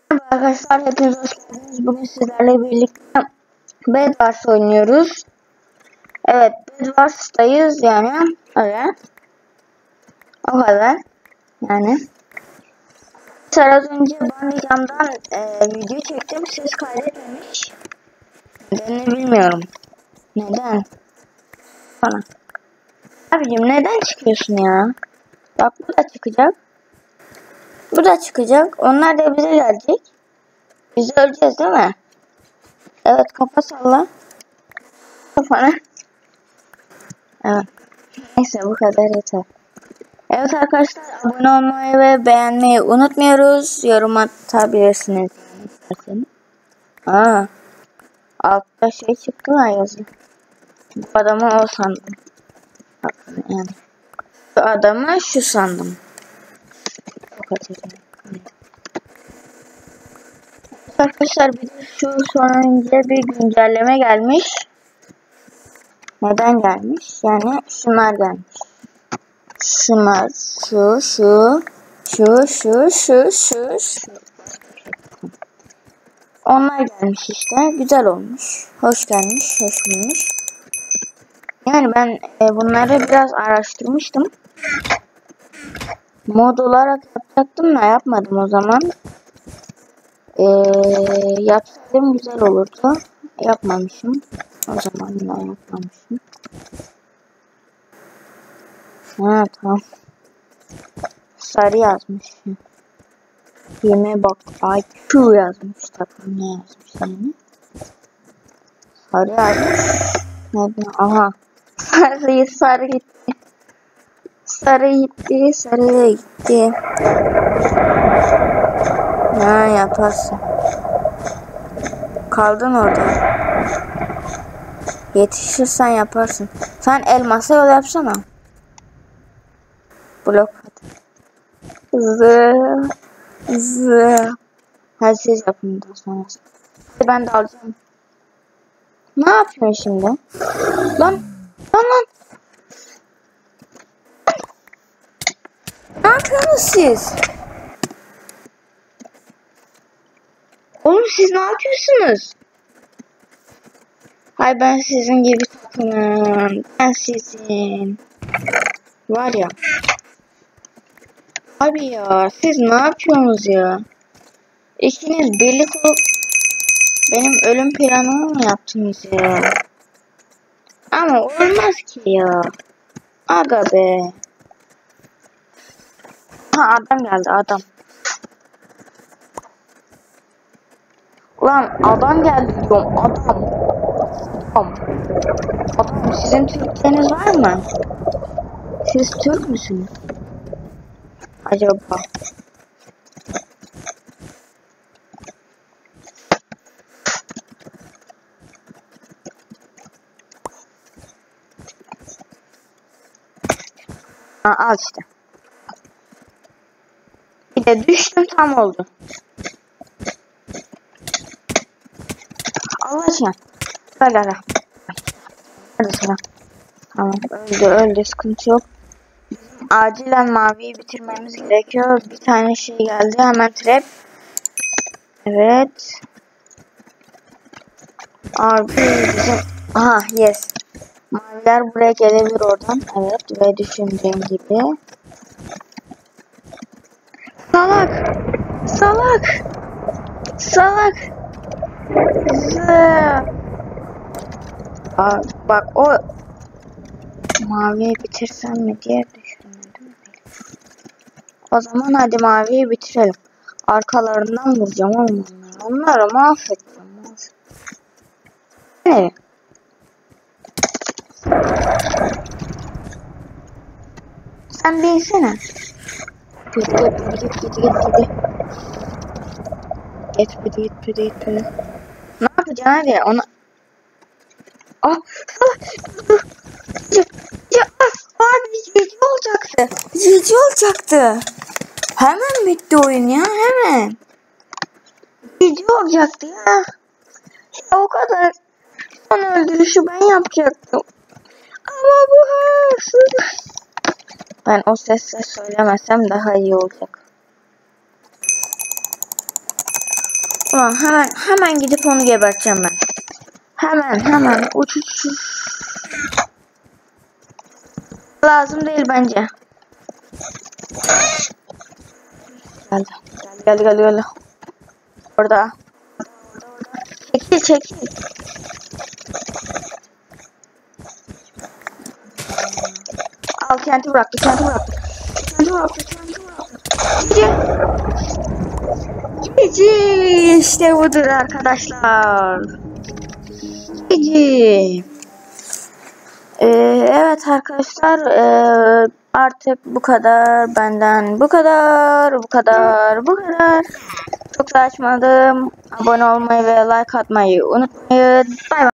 Merhaba arkadaşlar, hepiniz hoş geldiniz. Bugün sizlerle birlikte Bed Wars oynuyoruz. Evet, Bed Wars'tayız yani. Öyle. O kadar. Yani. Az önce Bandicam'dan video çektim. Ses kaydetmemiş. Nedenini bilmiyorum. Neden? Bana. Abicim neden çıkıyorsun ya? Bak bu da çıkacak. Bu da çıkacak. Onlar da bize gelecek. Biz öleceğiz değil mi? Evet, kafa salla. Kafana. Evet. Neyse bu kadar yeter. Evet arkadaşlar, abone olmayı ve beğenmeyi unutmuyoruz. Yorum atabilirsiniz yani isterseniz. Altta şey çıktı ya yazı. Bu adamı o sandım. Bakın yani. Bu adamı şu sandım. Arkadaşlar bir de şu sonunca bir güncelleme gelmiş. Neden gelmiş? Yani şunlar gelmiş. Şunlar, şu. Onlar gelmiş işte. Güzel olmuş. Hoş gelmiş, hoş bulmuş. Yani ben bunları biraz araştırmıştım. Mod olarak yapacaktım da yapmadım o zaman. Yapsaydım güzel olurdu. Yapmamışım. O zaman da yapmamışım. Ha tamam. Sarı yazmış. Yemeğe bak. IQ yazmış. Tabii ne yazmış yani. Sarı yazmış. Neden? Aha. Sarı gitti. Sarı gitti. Ha yaparsın. Kaldın orada. Yetişirsen yaparsın. Sen elmasa yol yapsana. Blok at. Zı. Her şey yapın daha sonrasında. Ben de alacağım. Ne yapıyorsun şimdi? Lan. Ne yapıyorsunuz siz? Oğlum siz ne yapıyorsunuz? Hay ben sizin gibi takımım. Ben sizin. Var ya. Abi ya siz ne yapıyorsunuz ya? İkiniz birlik olup benim ölüm planımı mı yaptınız ya? Ama olmaz ki ya. Aga be. Ha adam geldi adam. Ulan adam geldi diyorum adam. Adam sizin Türkleriniz var mı? Siz Türk müsünüz? Acaba? Ha, al işte. Bir de düştüm tam oldu. Allah aşkına. Böyle. Hadi sıra. Tamam öldü sıkıntı yok. Acilen maviyi bitirmemiz gerekiyor. Bir tane şey geldi hemen trap. Evet. Abi bizim... Aha yes. Maviler buraya gelebilir oradan. Evet ve düşündüğüm gibi. Salak. Bak o maviyi bitirsem mi diye düşündüm. O zaman hadi maviyi bitirelim. Arkalarından vuracağım oğlum onları. Onları mahvedeceğim. Ne? Sen binsene. Git. Ne yapacaksın hadi ona? Abi GG olacaktı. Hemen bitti oyun ya hemen. GG olacaktı ya. O kadar. Son öldürüşü ben yapacaktım. Ama bu hırsız. Ben o sesle söylemesem daha iyi olacak. Ulan hemen gidip onu geberteceğim ben. Hemen uç. Lazım değil bence. Geldi. Orada. Çekil. Al kenti bıraktı. Cici işte budur arkadaşlar. Cici. Evet arkadaşlar, artık bu kadar benden, bu kadar. Çok da açmadım. Abone olmayı ve like atmayı unutmayın. Bay bay.